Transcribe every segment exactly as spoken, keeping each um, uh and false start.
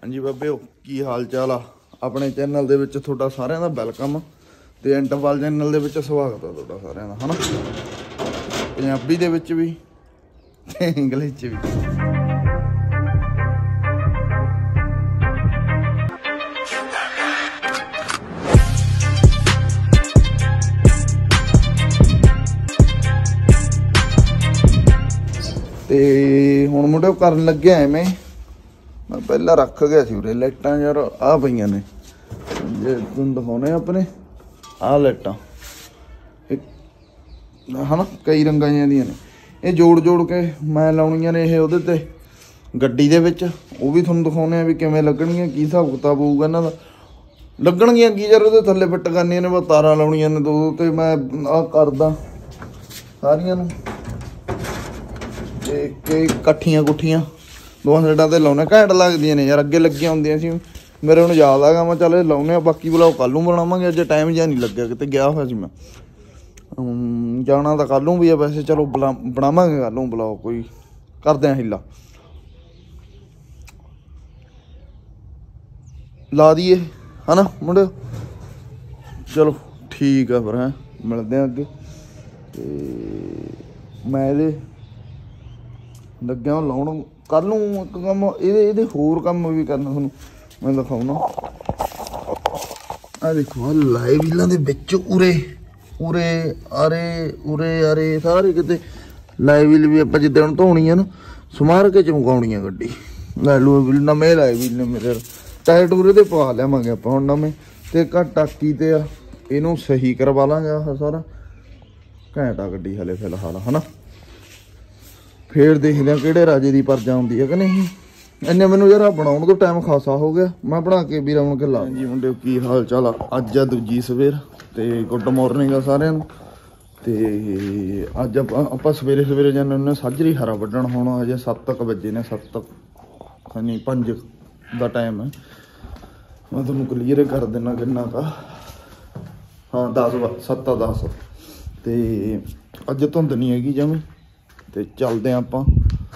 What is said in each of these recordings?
हाँ जी बाबे की हाल चाल आ अपने चैनल दे विच तुहाडा सारिआं दा वैलकम ते इंटरवल चैनल दे विच स्वागत है तुहाडा सारिआं दा है ना पंजाबी दे विच भी ते इंग्लिश च भी। ते हुण मुंडे करन लगे एवें मैं पहला रख गया सी उरे लाइटां यार आ पईयां ने जे तुहानूं दिखाउने अपने आ लाइटां है ना कई रंगां दियां ने ये जोड़ जोड़ के मैं लाउणियां ने ये उहदे ते गड्डी दे विच वो भी तुहानूं दिखाउने भी किवें लगणगीਆਂ की हिसाब किताब होऊगा इन्हां दा लगणगीਆਂ की यार उहदे थल्ले फिट करनियां ने बस तारां लाउणियां ने दो ते मैं आ करदा सारियां नूं ते कट्ठियां कुट्ठियां दोवां साइडां ते लाउने घैंट लगदियां ने यार अगे लगियां हुंदियां सी मेरे हुण याद आ गया मैं चल लाउने बाकी ब्लॉग कल नूं बनावांगे अज टाइम जिहा नहीं लग्गिया किते गया होया सी मैं जाना तो कल नूं भी है वैसे चलो बला बनावांगे कल नूं ब्लॉग कोई करदे आं हिला ला दीए है ना मुंडे चलो ठीक है फिर हैं मिलदे आं अगे ते मैं इहदे लग्या लाउण कल नूं एक कम ये होर कम भी करना थोनों मैं दिखाऊना आ देखो लाइव वीलों के बिच उरे उरे अरे उरे अरे सारे किते लाइव वील भी आप जिद्दां धोनी है ना समार के चमकाउणी है गड्डी लै लो नमें लाइव वील ने मेरे टायर टूरे ते पा लियावांगे आपां हुण नमें ते घट टाकी ते आ इहनूं सही करवा लांगे आ सारा घैंट आ गड्डी हले फिलहाल है ना फिर देखते हैं किहड़े राजे की परजा आउंदी है कि नहीं इन्ने मैनूं यार बनाउण तो टाइम खासा हो गया मैं बना के भी राउण के ला जी मुंडे की हाल चाल अज आ दूजी सवेर ते गुड मॉर्निंग आ सारिआं नूं ते अज आपां सवेरे सवेरे जाने हुन्ने साजरी हरा वड्डण होना अजे सत्त क बजे ने सत्त नहीं पंज दा टाइम है मैं तुहानूं क्लीयर कर देना किन्ना का हाँ दस सत्त दस ते अज धुंद नहीं हैगी जमी ते चलते हैं आपां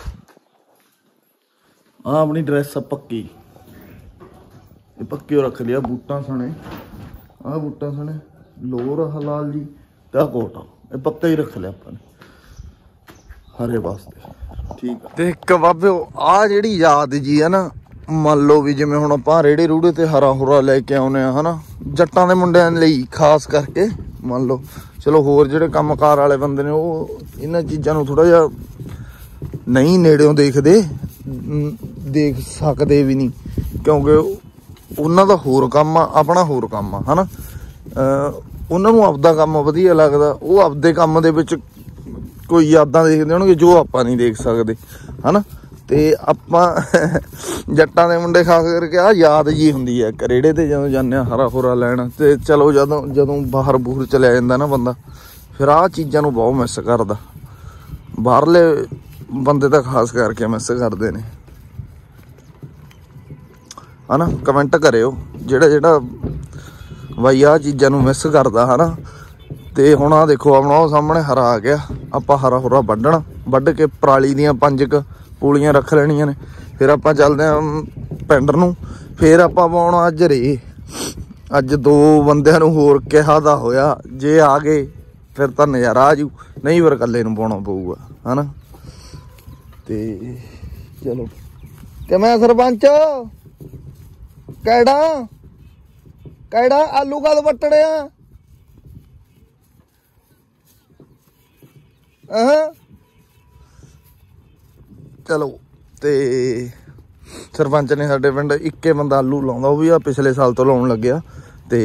आ अपनी ड्रैस पक्की पक्की रख लिया बूटा सने आ बूटा सने लोर हलाल जी ते कोट ये पक्का ही रख लिया अपन हरे वास्ते ठीक है। ते एक बाबे आ जिहड़ी याद जी है ना मान लो भी जिवें हुण आपां रेड़े रूड़े ते हरा हुरा लैके आउने आ है ना जट्टां दे मुंडियां लई खास करके मान लो चलो होर जिहड़े कम्मकार वाले बंदे ने वो इन्हां चीज़ां नूं थोड़ा जिहा नहीं नेड़ियों देखते देख सकते भी नहीं क्योंकि उन्हां दा होर काम आ अपना होर काम आ है ना उन्हां नूं आपदा काम वधिया लगदा वो आपदे काम दे विच कोई यादां देखदे होणगे जो आपां नहीं देख सकते है ना ते आपां जट्टां दे मुंडे खास करके आ याद जी हुंदी है करेड़े ते जदों जाने हरा हुरा लैण ते चलो जदों जदों बाहर बूहर चलिया जांदा ना बंदा फिर आ चीज़ां नूं बहुत मिस करदा बाहरले बंदे तो खास करके मिस करते हैं है ना कमेंट करियो जेड़ा जेड़ा भाई आ चीज़ां नूं मिस करदा है ना ते हुण आ देखो अपना सामने हरा आ गया आपां हरा हुरा वड्ढना वड्ढ के पराली दियां पंज क पूलियां रख लैणियां ने फिर आपां चलदे आं पिंड नूं फिर आपां पाउणा अज रे अज दो बंदिआं नूं होर किहा दा होया जे आ गए फिर तां नज़ारा आ जू नहीं फिर कल्ले नूं पाउणा पऊगा है ना ते चलो ते मैं सरपंच कैड़ा कैड़ा आलू कद वट्टने आ चलो ते सरपंच ने साडे पिंड इक्के बंदा आलू लाउंदा वो भी आ पिछले साल तो लाउण लग्गिया ते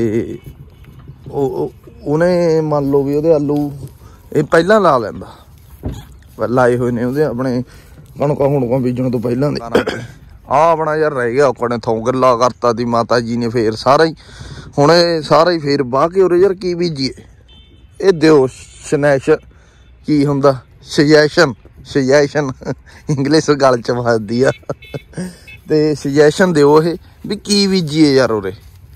उन्हें मान लो भी ओहदे आलू ये पहला ला लैंदा लाए हुए ने ओहदे अपने कणकां हुणकां बीजण तो पहलां दे आ अपना यार रह गया अपने थों गल्ला करता दी माता जी ने फिर सारा ही हुण सारा ही फिर बाह के उरे यार की बीजीए ये दिओ स्नैश की हुंदा सजैशन सजैशन इंग्लिश गल च फसदी आ ते सजैशन दिओ ये भी की बीजीए यार उरे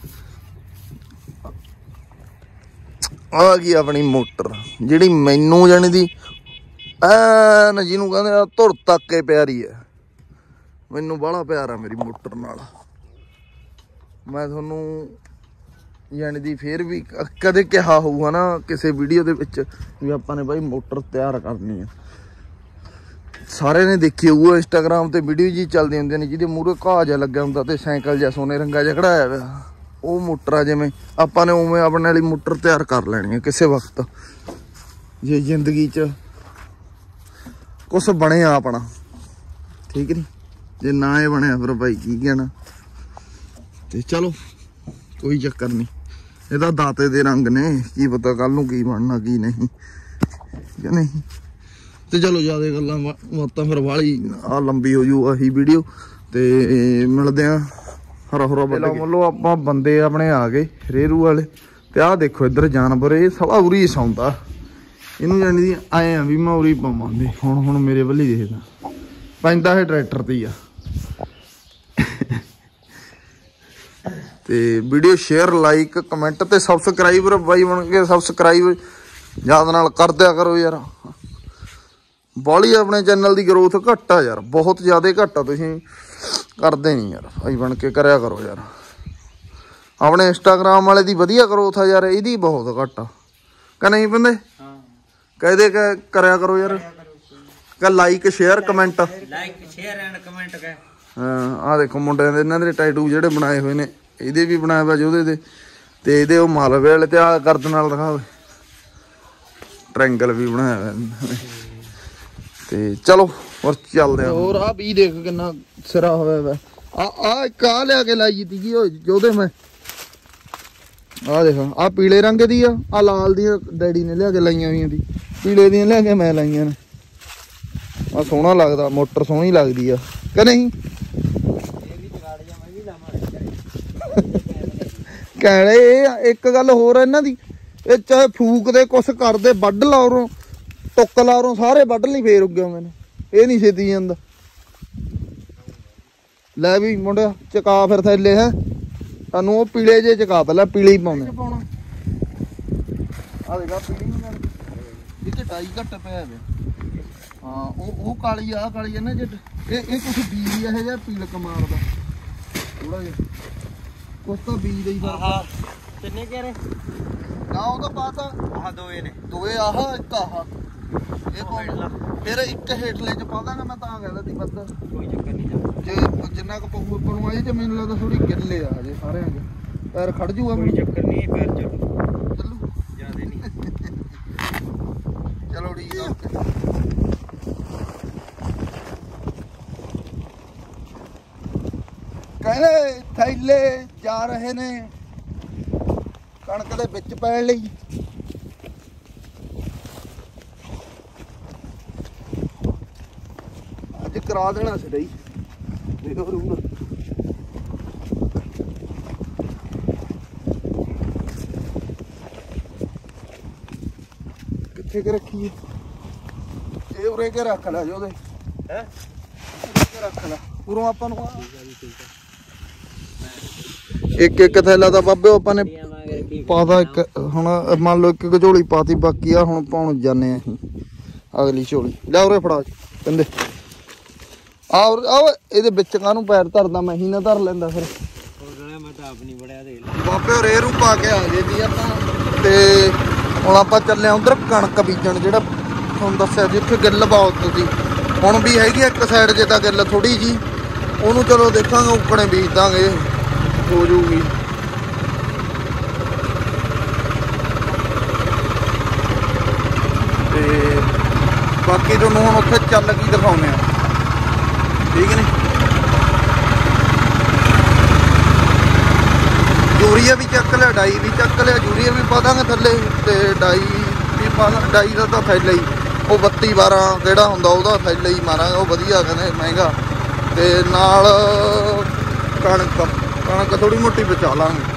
आ गई अपनी मोटर जिहड़ी मैनू जानी दी ऐन जिन्हों कहते धुर तक के प्यारी है मैनू बड़ा प्यार है मेरी मोटर नाल मैं थोनू यानी दी फिर भी कदे कहा होगा ना किसी वीडियो दे विच भी आपां ने भाई मोटर तैयार करनी है, सारे ने देखी होਊ इंस्टाग्राम ते वीडियो जी चलदी हुंदी ने जिहदे मूहरे घाह जिहा लग्या हुंदा ते साइकिल जिहा सोने रंगा जिहा खड़ाया होया, ਉਹ मोटर आ जिवें आपां ने उवें अपने वाली मोटर तैयार कर लैनी है किसी वक्त जे जिंदगी च कुछ बने अपना, ठीक नहीं जे ना ही बनया फिर भाई की कहना। ते चलो कोई चक्कर नहीं, ਇਹਦਾ दाते दे रंग ने, की पता कल नूं की बनना की नहीं कि नहीं। तो चलो ज़्यादा गल्लां बातां फिर वाली आ लंबी हो जू आही वीडियो, तो मिलते हैं हरा हरा बल्ला। मतलब आपां बंदे अपने आ गए रेरू वाले, तो आ देखो इधर जानवर ये सवा उरी सौंदा, इनू जानी दी आए आ भी मैं उरी पावांगे। हुण हुण मेरे वल्ली देखदा पैंदा है ट्रैक्टर ते ही आ। ते वीडियो शेयर लाइक कमेंट ते सबसक्राइबर बाई बन के सबसक्राइब याद नाल कर दिया करो यार। बाली अपने चैनल की ग्रोथ घट आ यार, बहुत ज़्यादा घट आ, तुसीं करदे नहीं यार, भाई बन के करया करो यार। अपने इंस्टाग्राम वाले की वधिया ग्रोथ आ यार, इहदी बहुत घट आ कि नहीं बंदे? कहदे करया करो यार, कह like share comment like share and comment कह। हाँ आ देखो मुंडे दे इन्हां दे टैटू जिहड़े बनाए हुए ने, ਇਹਦੇ भी बनाया हुआ जोधे दे, ते ਇਹਦੇ ਉਹ ਮਾਲਵੇ वाले ते आ गर्द नाल दिखावे ट्रायंगल भी बनाया हुआ। ते चलो और चलते हैं। और आ भी देख कितना सिरा होया वा, आ आ एक आ लिया के लाई थी जोधे मैं, आ देख आ पीले रंग दी आ, आ लाल दी डैडी ने लिया के लाइया हुई दी, पीले दी लिया के मैं लाइया ने। आ सोहना लगदा, मोटर सोहनी लगदी आ कि नहीं? कहने एक गल होर इन्हां दी, ये चाहे फूक दे कुछ कर दे वड्ढ लाओ टुक लाओ सारे वड्ढ नहीं फेर उगे मैंने, ये नहीं छेती जांदा। लै भी मुंडिया चका फिर थैले है सानू वो पीले जे चका, पहले पीले ही पाउणे पाउणा। आ देखा पीली इत्ते डाई घट पिया वे। हाँ वो काली आ काली है ना जे ये ये कुछ बीज है जिहा पीलक मारदा थोड़ा जिहा, कुछ तो बीज ही फर्क। किन्ने कह रहे ना वो तो पाता आह दोए ने, दोए आह एक आह ये पाउणा, फिर एक हेठले च पा दांगा मैं, तां कहदा सी बस कोई चक्कर नहीं जे जिन्ना क पऊ पणू आई ते मैनूं लगदा थोड़ी गिल्ले आ जे सारे आ पैर खड़ जूगा, कोई चक्कर नहीं पैर चलू चलू ज्यादा नहीं। चलो ठीक है। कहने थैले जा रहे ने कणक दे विच पैण लई, अज करा देना सही किथे के रखिए, ये उरे के रख ला जो है रख ला उरों आपां नूं एक एक थैला तो बाबे आपां ने पाता एक, हुण मान लो एक एक झोली पाती, बाकी आ हुण पाउण जाने असीं अगली झोली। लै उरे फड़ा कहंदे आ आ इहदे विच काहनूं पैर धरदा, मैं ही ना धर लैंदा फिर बाबे रेरू पा के आ गए जी आपां। ते हुण आपां चले उधर कणक बीजण, जिहड़ा तुहानूं दस्सिया जिੱਥੇ ਗਿੱਲ बहुत सी हुण भी हैगी एक साइड जे तां ਗਿੱਲ थोड़ी जी, ਉਹਨੂੰ चलो देखांगे उकणे बीज दांगे हो जूगी। ते बाकी तुहानूं हुण उत्थे चल की दिखाउने आ, ठीक है नी। यूरिया भी चक लिया, डाई भी चक लिया, यूरिया भी पा दांगे थल्ले, ते डाई भी पा डाई का तो थैला ही वो बत्ती बारह किहड़ा हुंदा उहदा थैला ही मारांगे, वो वधिया कहंदे महंगा। ते नाल कणक कणक थोड़ी मोटी बचा लांगे।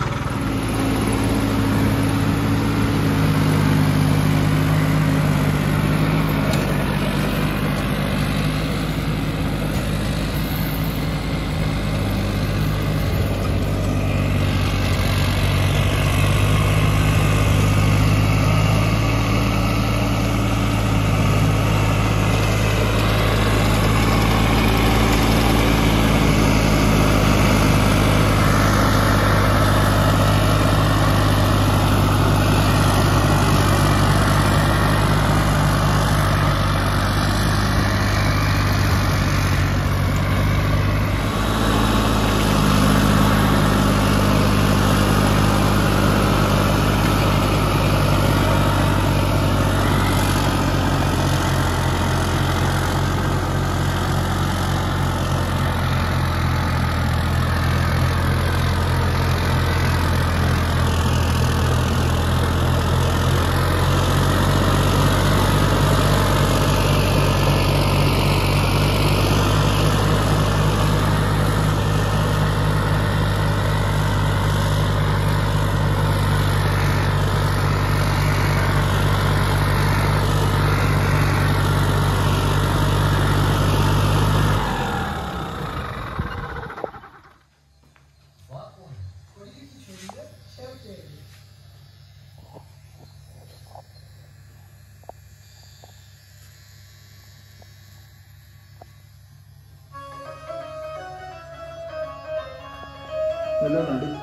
ਮਿਲੋ ਨਾੜੀ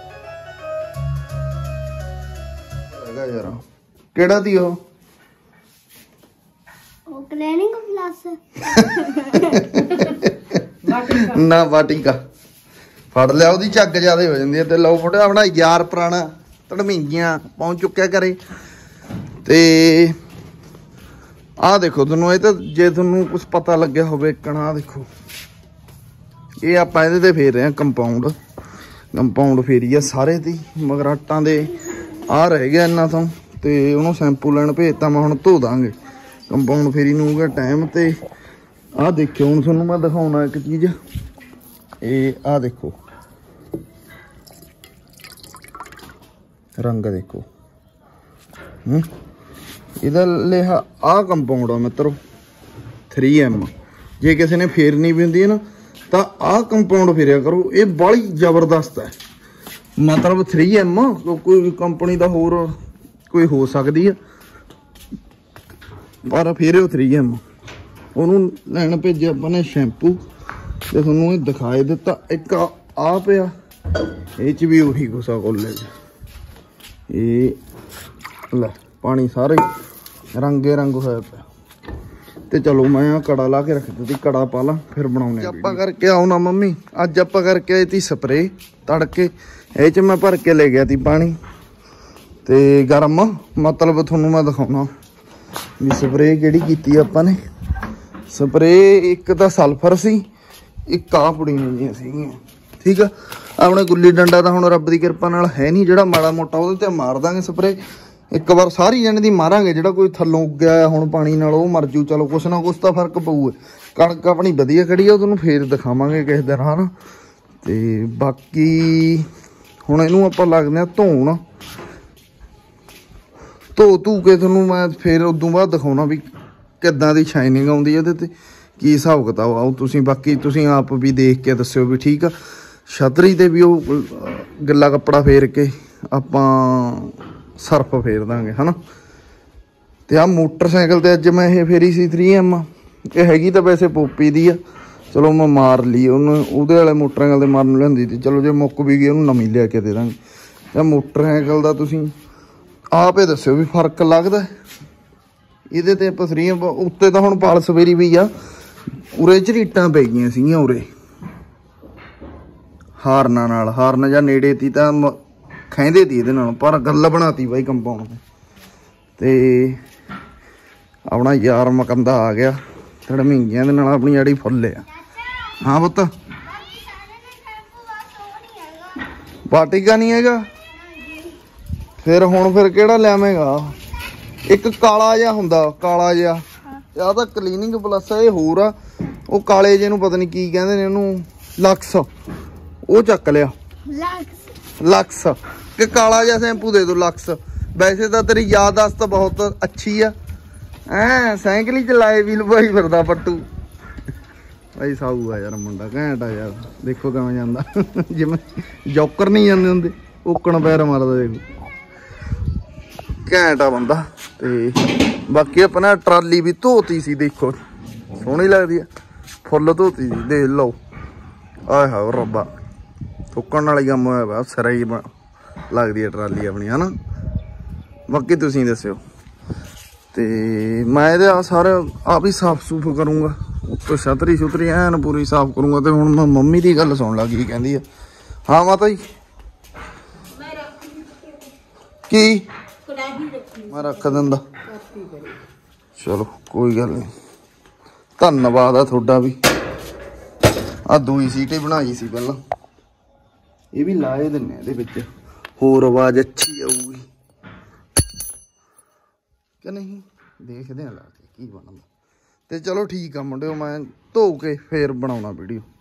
ਹੈਗਾ ਯਾਰ ਕਿਹੜਾ ਦੀ ਉਹ ਉਹ ਕਲੀਨਿੰਗ ਪਲੱਸ ਨਾ ਵਾਟਿਕਾ ਫੜ ਲਿਆ ਉਹਦੀ ਝੱਗ ਜ਼ਿਆਦਾ ਹੋ ਜਾਂਦੀ ਹੈ ਤੇ ਲਓ ਫੋਟੋ ਆਪਣਾ ਯਾਰ ਪੁਰਾਣਾ ਧੜਮੀਆਂ ਪਹੁੰਚ ਚੁੱਕਿਆ ਘਰੇ ਤੇ ਆਹ ਦੇਖੋ ਤੁਹਾਨੂੰ ਇਹ ਤਾਂ ਜੇ ਤੁਹਾਨੂੰ ਕੁਝ ਪਤਾ ਲੱਗਿਆ ਹੋਵੇ ਕਣਾ ਦੇਖੋ ਇਹ ਆਪਾਂ ਇਹਦੇ ਤੇ ਫੇਰ ਰਹੇ ਆ ਕੰਪਾਊਂਡ ਕੰਪਾਊਂਡ ਫੇਰੀ ਆ ਸਾਰੇ ਦੀ ਮਗਰਾਟਾਂ ਦੇ ਆ ਰਹਿ ਗਿਆ ਇਹਨਾਂ ਤੋਂ ਤੇ ਉਹਨੂੰ ਸ਼ੈਂਪੂ ਲੈਣ ਭੇਜਤਾ ਮੈਂ ਹੁਣ ਧੋ ਦਾਂਗੇ ਕੰਪਾਊਂਡ ਫੇਰੀ ਨੂੰ ਹੋਗਾ ਟਾਈਮ ਤੇ ਆਹ ਦੇਖਿਓ ਹੁਣ ਤੁਹਾਨੂੰ ਮੈਂ ਦਿਖਾਉਣਾ ਇੱਕ ਚੀਜ਼ ਇਹ ਆਹ ਦੇਖੋ ਰੰਗ ਦੇਖੋ ਹੂੰ ਇਹਦਾ ਲਿਆ ਆਹ ਕੰਪਾਊਂਡ ਆ ਮਿੱਤਰੋ ਥ੍ਰੀ ਐਮ ਜੇ ਕਿਸੇ ਨੇ ਫੇਰਨੀ ਵੀ ਹੁੰਦੀ ਹੈ ਨਾ ਤਾਂ ਆਹ ਕੰਪਾਊਂਡ ਫੇਰਿਆ ਕਰੋ ਇਹ ਬੜੀ ਜ਼ਬਰਦਸਤ ਹੈ ਮਤਲਬ ਥ੍ਰੀ ਐਮ ਕੋਈ ਕੰਪਨੀ ਦਾ ਹੋਰ ਕੋਈ ਹੋ ਸਕਦੀ ਆ ਪਰ ਫੇਰਿਓ ਥ੍ਰੀ ਐਮ ਉਹਨੂੰ ਲੈਣ ਭੇਜਿਆ ਆਪਾਂ ਨੇ ਸ਼ੈਂਪੂ ਤੇ ਤੁਹਾਨੂੰ ਇਹ ਦਿਖਾਏ ਦਿੱਤਾ ਇੱਕ ਆ ਪਿਆ ਇਹ ਚ ਵੀ ਉਹੀ ਗੁੱਸਾ ਕੋਲੇ ਚ ਇਹ ਲੈ ਪਾਣੀ ਸਾਰੇ ਰੰਗੇ ਰੰਗ ਹੋਇਆ ਪਿਆ ਤੇ ਚਲੋ ਮੈਂ ਆ ਕੜਾ ਲਾ ਕੇ ਰੱਖ ਦਿੱਤੀ ਕੜਾ ਪਾ ਲਾ ਫਿਰ ਬਣਾਉਣੇ ਆਪਾਂ ਕਰਕੇ ਆਉ ਨਾ ਮੰਮੀ ਅੱਜ ਆਪਾਂ ਕਰਕੇ ਆਏ ਤੀ ਸਪਰੇ ਤੜਕੇ ਇਹ ਚ ਮੈਂ ਭਰ ਕੇ ਲੈ ਗਿਆ ਤੀ ਪਾਣੀ ਤੇ ਗਰਮ ਮਤਲਬ ਤੁਹਾਨੂੰ ਮੈਂ ਦਿਖਾਉਣਾ ਵੀ ਸਪਰੇ ਕਿਹੜੀ ਕੀਤੀ ਆਪਾਂ ਨੇ ਸਪਰੇ ਇੱਕ ਤਾਂ ਸਲਫਰ ਸੀ ਇੱਕ ਆ ਪੁੜੀਆਂ ਜਿਹੀਆਂ ਸੀਗੀਆਂ ਠੀਕ ਆ ਆਪਣੇ ਗੁੱਲੀ ਡੰਡਾ ਤਾਂ ਹੁਣ ਰੱਬ ਦੀ ਕਿਰਪਾ ਨਾਲ ਹੈ ਨਹੀਂ ਜਿਹੜਾ ਮਾੜਾ ਮੋਟਾ ਉਹਦੇ ਤੇ ਮਾਰ ਦਾਂਗੇ ਸਪਰੇ ਇੱਕ ਵਾਰ ਸਾਰੀ ਜਣੇ ਦੀ ਮਾਰਾਂਗੇ ਜਿਹੜਾ ਕੋਈ ਥੱਲੋਂ ਉੱਗਿਆ ਹੁਣ ਪਾਣੀ ਨਾਲ ਉਹ ਮਰ ਜੂ ਚਲੋ ਕੁਛ ਨਾ ਕੁਛ ਤਾਂ ਫਰਕ ਪਊ ਕਣਕ ਆਪਣੀ ਵਧੀਆ ਖੜੀ ਆ ਉਹ ਤੁਹਾਨੂੰ ਫੇਰ ਦਿਖਾਵਾਂਗੇ ਕਿਸੇ ਦਿਨ ਹਨਾ ਤੇ ਬਾਕੀ ਹੁਣ ਇਹਨੂੰ ਆਪਾਂ ਲੱਗਦੇ ਆ ਧੋਣ ਧੋ ਧੂ ਕੇ ਤੁਹਾਨੂੰ ਮੈਂ ਫੇਰ ਉਦੋਂ ਬਾਅਦ ਦਿਖਾਉਣਾ ਵੀ ਕਿੱਦਾਂ ਦੀ ਸ਼ਾਈਨਿੰਗ ਆਉਂਦੀ ਇਹਦੇ ਤੇ ਕੀ ਹਿਸਾਬ ਕਿਤਾਬ ਆਓ ਤੁਸੀਂ ਬਾਕੀ ਤੁਸੀਂ ਆਪ ਵੀ ਦੇਖ ਕੇ ਦੱਸਿਓ ਵੀ ਠੀਕ ਆ ਛਤਰੀ ਤੇ ਵੀ ਉਹ ਗਿੱਲਾ ਕੱਪੜਾ ਫੇਰ ਕੇ ਆਪਾਂ ਸਰਫ ਫੇਰ ਦਾਂਗੇ ਹਨਾ ਤੇ ਆ ਮੋਟਰਸਾਈਕਲ ਤੇ ਅੱਜ ਮੈਂ ਇਹ ਫੇਰੀ ਸੀ ਥ੍ਰੀ ਐਮ ਇਹ ਹੈਗੀ ਤਾਂ ਵੈਸੇ ਪੋਪੀ ਦੀ ਆ ਚਲੋ ਮੈਂ ਮਾਰ ਲਈ ਉਹਨੂੰ ਉਹਦੇ ਵਾਲੇ ਮੋਟਰਸਾਈਕਲ ਦੇ ਮਾਰਨ ਲਿਆਂਦੀ ਤੇ ਚਲੋ ਜੇ ਮੁੱਕ ਵੀ ਗਈ ਉਹਨੂੰ ਨਵੀਂ ਲਿਆ ਕੇ ਦੇ ਦਾਂਗੇ ਜਾਂ ਮੋਟਰਸਾਈਕਲ ਦਾ ਤੁਸੀਂ ਆਪ ਹੀ ਦੱਸਿਓ ਵੀ ਫਰਕ ਲੱਗਦਾ ਇਹਦੇ ਤੇ ਆਪਾਂ ਥ੍ਰੀ ਐਮ ਉੱਤੇ ਤਾਂ ਹੁਣ ਪਾਲਸ ਫੇਰੀ ਵੀ ਆ ਉਰੇ ਝਰੀਟਾਂ ਪੈ ਗਈਆਂ ਸੀਗੀਆਂ ਉਰੇ ਹਾਰਨਾਂ ਨਾਲ ਹਾਰਨ ਜਾਂ ਨੇੜੇ ਤੀ ਤਾਂ ਖੈਂਦੇ ਤੀ ਇਹਦੇ ਨਾਲ ਪਰ ਗੱਲ ਬਣਾਤੀ ਬਾਈ ਕੰਪਾਊਂਡ ਤੇ ਆਪਣਾ ਯਾਰ ਮਕੰਦਾ ਆ ਗਿਆ ਧੜਮੀਂਗੀਆਂ ਦੇ ਨਾਲ ਆਪਣੀ ਆੜੀ ਫੁੱਲ ਆ ਹਾਂ ਪੁੱਤ ਵਾਟਿਕਾ ਨਹੀਂ ਹੈਗਾ ਫਿਰ ਹੁਣ ਫਿਰ ਕਿਹੜਾ ਲਿਆਵੇਂਗਾ ਇੱਕ ਕਾਲਾ ਜਿਹਾ ਹੁੰਦਾ ਕਾਲਾ ਜਿਹਾ ਆਹ ਤਾਂ ਕਲੀਨਿੰਗ ਪਲੱਸ ਇਹ ਹੋਰ ਆ ਉਹ ਕਾਲੇ ਜਿਹੇ ਨੂੰ ਪਤਾ ਨਹੀਂ ਕੀ ਕਹਿੰਦੇ ਨੇ ਉਹਨੂੰ ਲਕਸ ਉਹ ਚੱਕ ਲਿਆ ਲਕਸ ਕਿ ਕਾਲਾ ਜਿਹਾ ਸ਼ੈਂਪੂ ਦੇ ਦੋ ਲਕਸ ਵੈਸੇ ਤਾਂ ਤੇਰੀ ਯਾਦਦਾਸ਼ਤ ਬਹੁਤ ਅੱਛੀ ਆ ਐ ਸਾਈਕਲ ਹੀ ਚਲਾਏ ਵੀ ਲਵਾਈ ਫਿਰਦਾ ਪੱਟੂ ਭਾਈ ਸਾਊ ਆ ਯਾਰ ਮੁੰਡਾ ਘੈਂਟ ਆ ਯਾਰ ਦੇਖੋ ਕਿਵੇਂ ਜਾਂਦਾ ਜਿਵੇਂ ਜੋਕਰ ਨਹੀਂ ਜਾਂਦੇ ਹੁੰਦੇ ਓਕਣ ਪੈਰ ਮਾਰਦਾ ਦੇਖੋ ਘੈਂਟ ਆ ਬੰਦਾ ਤੇ ਬਾਕੀ ਆਪਣਾ ਟਰਾਲੀ ਵੀ ਧੋਤੀ ਸੀ ਦੇਖੋ ਸੋਹਣੀ ਲੱਗਦੀ ਆ ਫੁੱਲ ਧੋਤੀ ਸੀ ਦੇਖ ਲਓ ਆਏ ਹਾ ਰੱਬਾ ਥੁੱਕਣ ਵਾਲੀ ਕੰਮ ਹੋਇਆ ਵਾ ਸਿਰਾ ਹੀ ਲੱਗਦੀ ਆ ਟਰਾਲੀ ਆਪਣੀ ਹਨਾ ਬਾਕੀ ਤੁਸੀਂ ਦੱਸਿਓ ਤੇ ਮੈਂ ਇਹਦੇ ਆ ਸਾਰੇ ਆਪ ਹੀ ਸਾਫ਼ ਸੂਫ ਕਰੂੰਗਾ ਉੱਤੋਂ ਛਤਰੀ ਛੁਤਰੀ ਐਨ ਪੂਰੀ ਸਾਫ਼ ਕਰੂੰਗਾ ਤੇ ਹੁਣ ਮੈਂ ਮੰਮੀ ਦੀ ਗੱਲ ਸੁਣ ਲੱਗੀ ਕਹਿੰਦੀ ਆ ਹਾਂ ਮਾਤਾ ਜੀ ਕੀ ਮੈਂ ਰੱਖ ਦਿੰਦਾ ਚਲੋ ਕੋਈ ਗੱਲ ਨਹੀਂ ਧੰਨਵਾਦ ਆ ਤੁਹਾਡਾ ਵੀ ਆ ਦੂਈ ਸੀਟ ਹੀ ਬਣਾਈ ਸੀ ਪਹਿਲਾਂ ਇਹ ਵੀ ਲਾਏ ਦਿੰਨੇ ਇਹਦੇ ਵਿੱਚ ਹੋਰ ਆਵਾਜ਼ ਅੱਛੀ ਆਊਗੀ ਕਿ ਨਹੀਂ ਦੇਖਦੇ ਆ ਲਾ ਕੇ ਕੀ ਬਣਦਾ ਤੇ ਚਲੋ ਠੀਕ ਆ ਮੁੰਡਿਓ ਮੈਂ ਧੋ ਕੇ ਫੇਰ ਬਣਾਉਣਾ ਵੀਡੀਓ